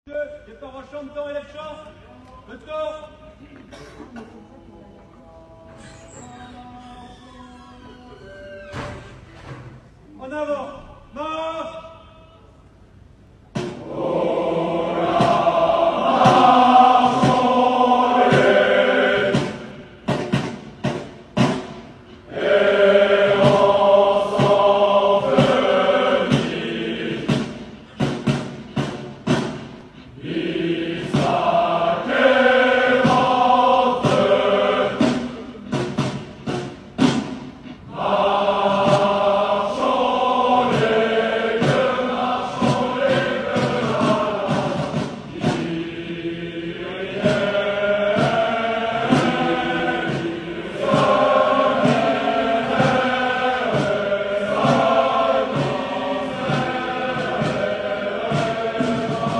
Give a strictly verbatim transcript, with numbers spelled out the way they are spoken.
Départ en champ, temps et lève champ. Le temps. En avant. Marche.